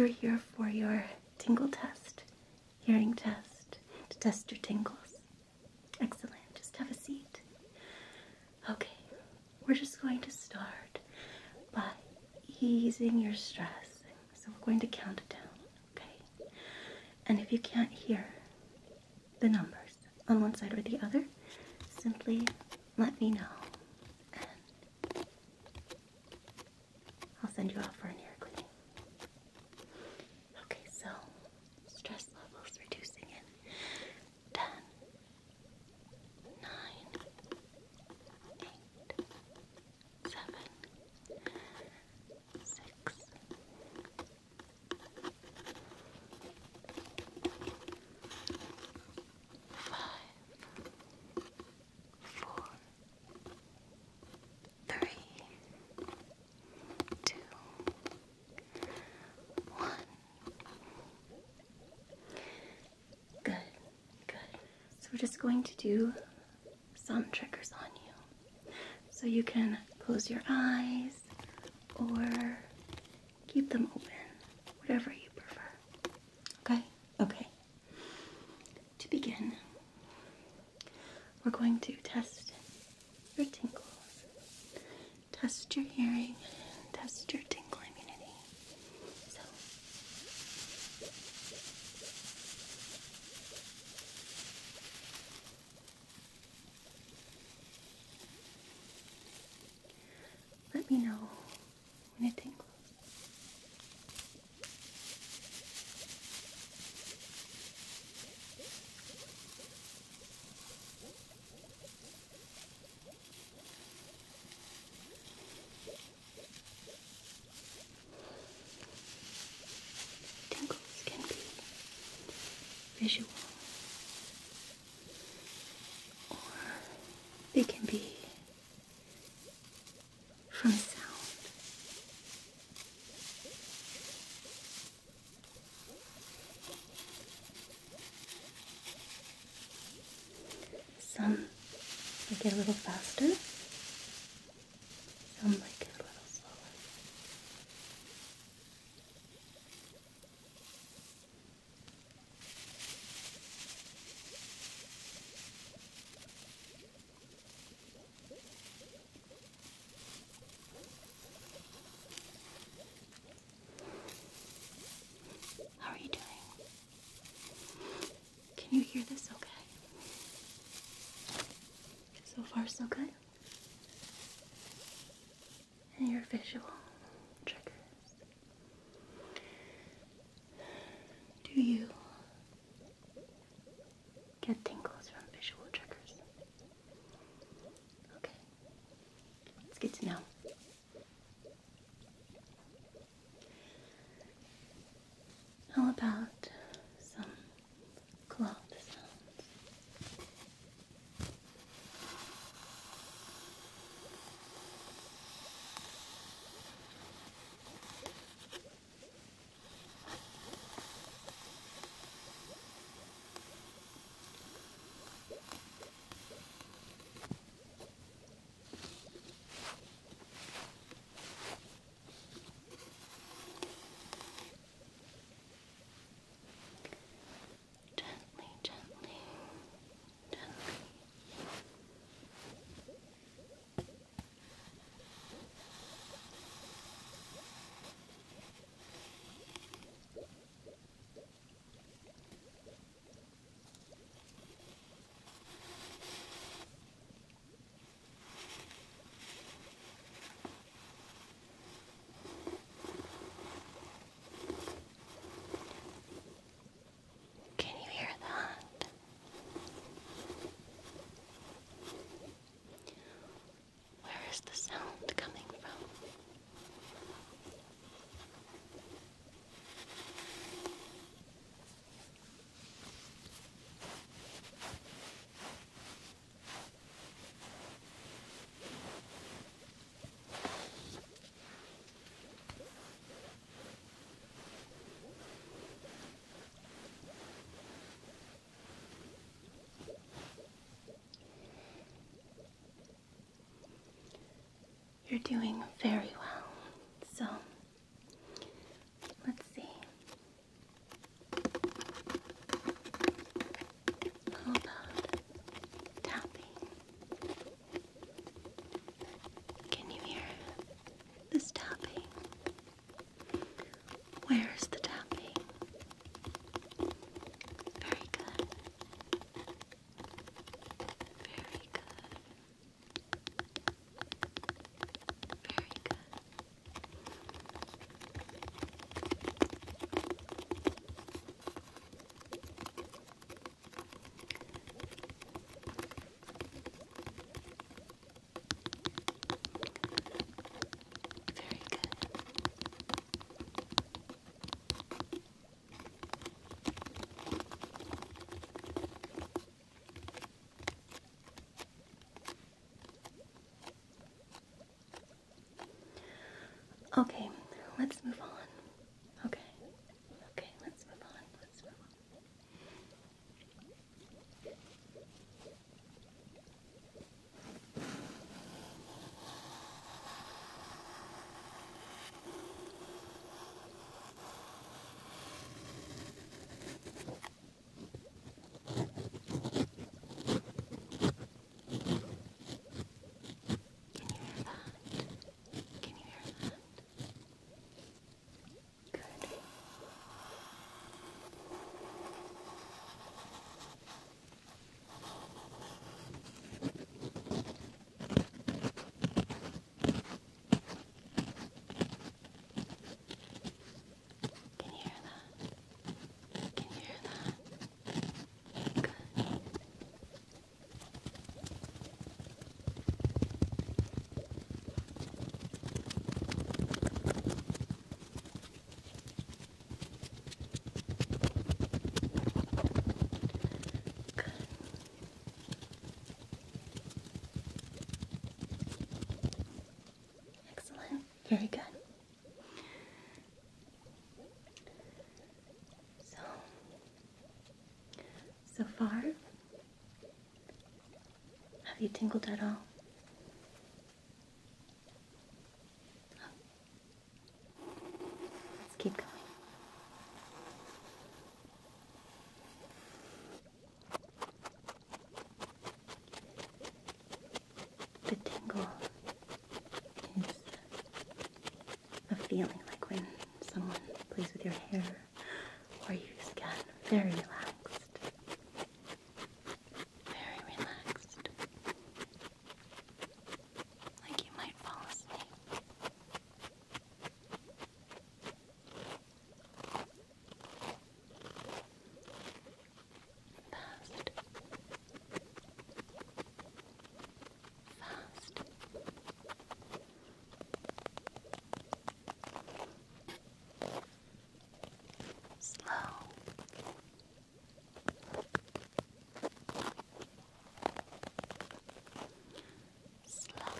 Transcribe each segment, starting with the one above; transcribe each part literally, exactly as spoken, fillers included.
you're here for your tingle test, hearing test, to test your tingles. Excellent. Just have a seat. Okay, we're just going to start by easing your stress. So we're going to count it down, okay? And if you can't hear the numbers on one side or the other, simply let me know and I'll send you out for an ear cleaning. Okay, so stress levels reducing in ten, nine, eight, seven, six, five, four, three, two, one. Good, good. So we're just going to do some triggers on you. So you can close your eyes or keep them open, whatever you prefer. Okay? Okay. To begin, we're going to test your tingles, test your hearing, test your tingle immunity. So, let me know when it tingles. Tingles can be visual, or they can be from sound. Some like it a little faster, some like it a little slower. How are you doing? Can you hear this okay? So far, so good. And your visual triggers. Do you get tingles from visual triggers? Okay. It's good to know. How about some cloth sounds? Gently, gently, gently. Can you hear that? Where is the sound coming from? You're doing very well. So, let's see. Okay, let's move on. Okay, okay, let's move on. Let's move on. Can you hear that? Can you hear that? Good. Can you hear that? Can you hear that? Good. Excellent. Very good. So, so far, have you tingled at all? Let's keep going. The tingle is a feeling like when someone plays with your hair or you just get very relaxed. Very relaxed. Like you might fall asleep. Fast. Fast. Slow. Slow.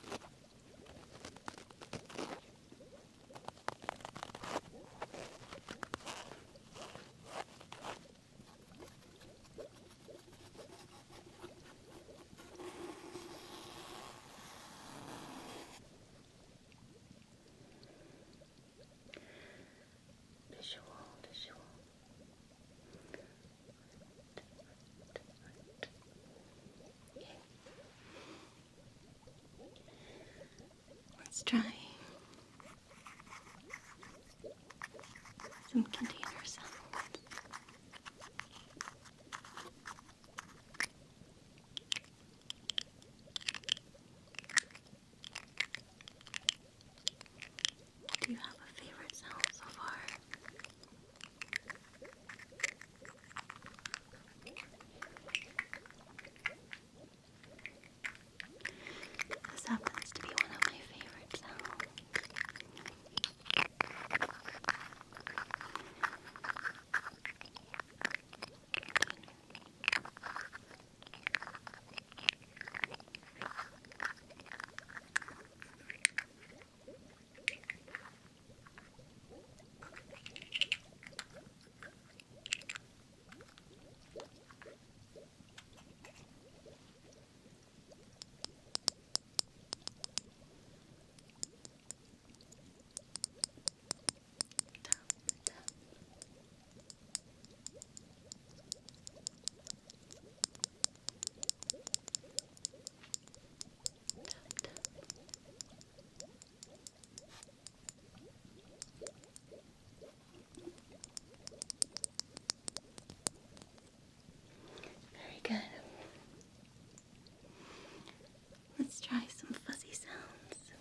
Visual, visual. Okay. Let's try some container sounds. Do you have a favorite sound so far? This happens to be one of my favorite sounds. Very good. Let's try some fuzzy sounds.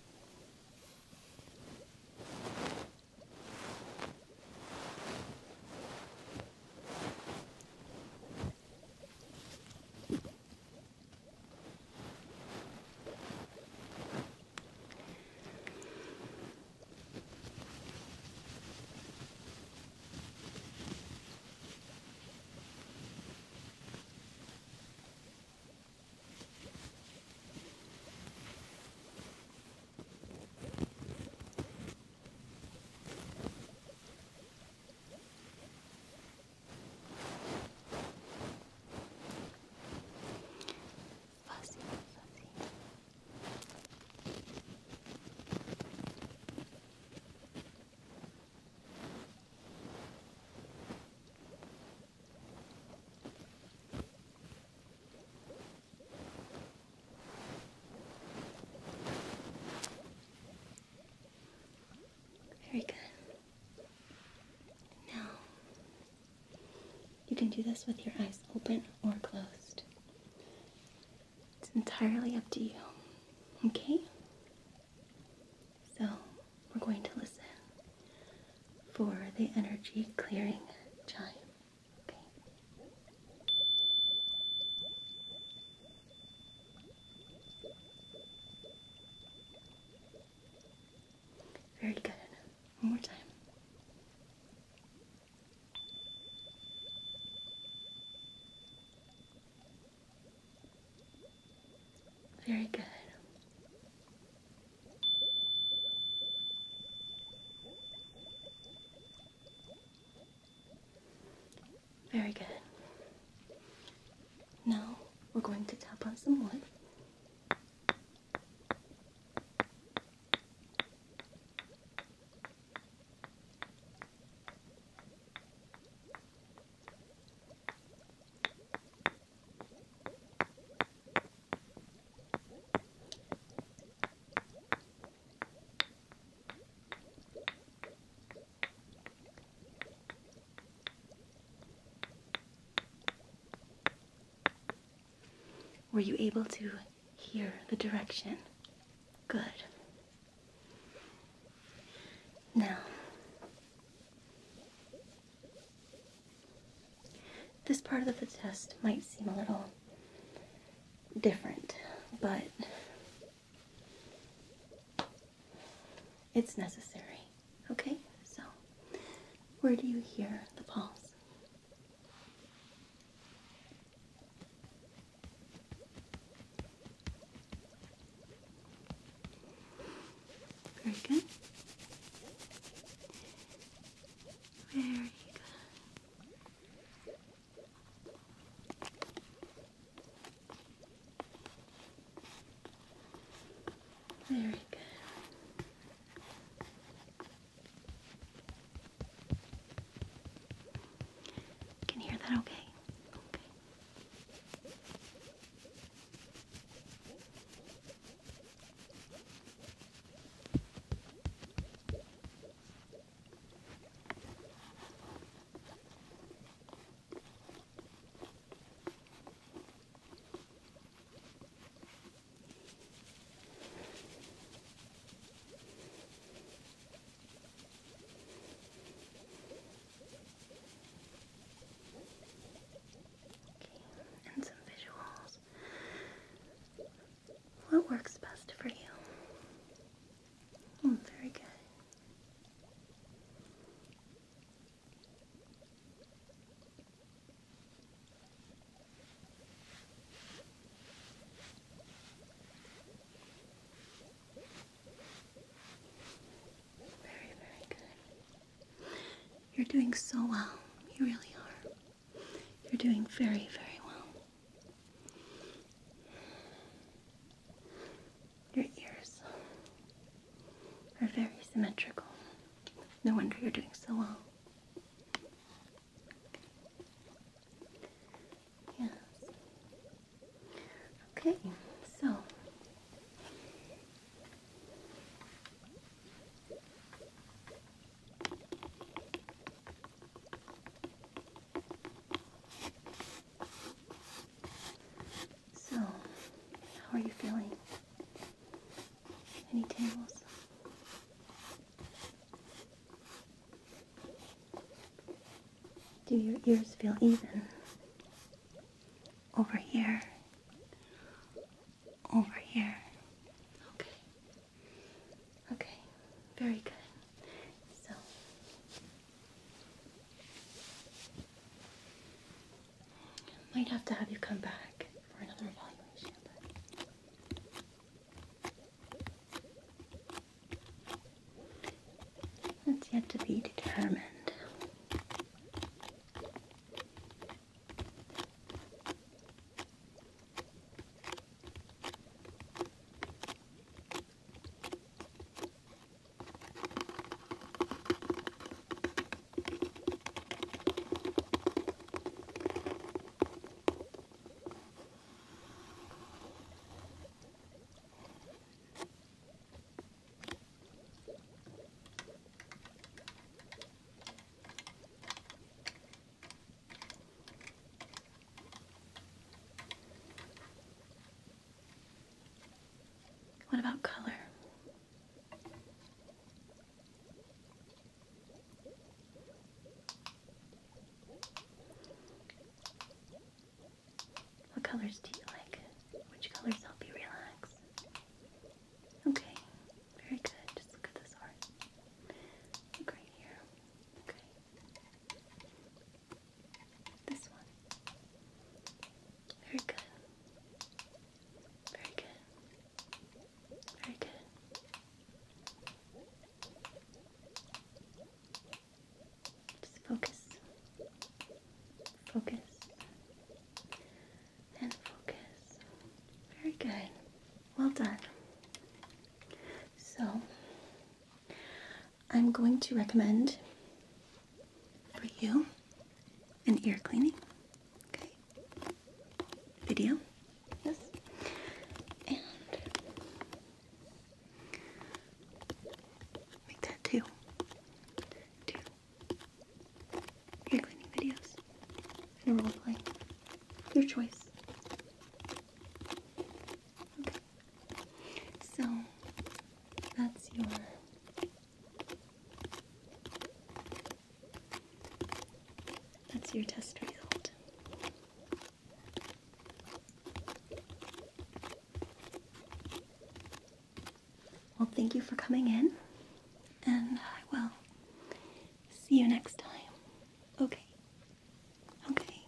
can do this with your eyes open or closed. It's entirely up to you. Okay? So, we're going to listen for the energy clearing chime. Okay? Very good. One more time. Very good. Very good. Now we're going to tap on some wood. Were you able to hear the direction? Good. Now, this part of the test might seem a little different, but it's necessary. Okay? So, where do you hear the pulse? Very good. Very good. Very good. Can you hear that okay? Okay. And some visuals. What works best for you? Mm, very good. Very, very good. You're doing so well. You really are. You're doing very, very well. Your ears are very symmetrical. No wonder you're doing so well. Yes. Okay, so So, how are you feeling? Any tingles? Do your ears feel even? Over here. Over here. Okay. Okay. Very good. So, might have to have you come back for another evaluation, but that's yet to be determined. What about color? What colors do you like? Which colors help you relax? Okay, very good. Just look at this heart. Look right here. Okay. This one. Very good. Very good. Very good. Just focus. Focus. And focus. Very good. Well done. So, I'm going to recommend for you an ear cleaning. Okay. Video. Yes. And make that two. Two ear cleaning videos and a role play. Your choice. Okay. So that's your that's your test result. Well, thank you for coming in, and I will see you next time. Okay. Okay.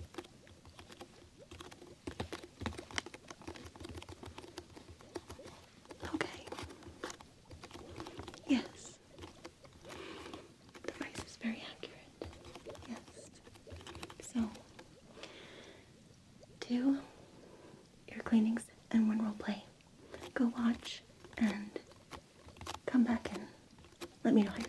Okay. Yes. The voice is very accurate. Yes. So, two ear cleanings and one role play. Go watch and come back and let me know how you're